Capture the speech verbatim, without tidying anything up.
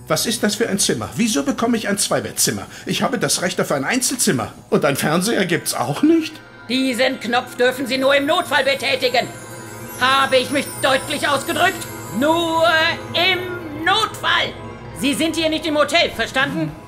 Was ist das für ein Zimmer? Wieso bekomme ich ein Zweibettzimmer? Ich habe das Recht auf ein Einzelzimmer. Und ein Fernseher gibt's auch nicht? Diesen Knopf dürfen Sie nur im Notfall betätigen. Habe ich mich deutlich ausgedrückt? Nur im Notfall. Sie sind hier nicht im Hotel, verstanden?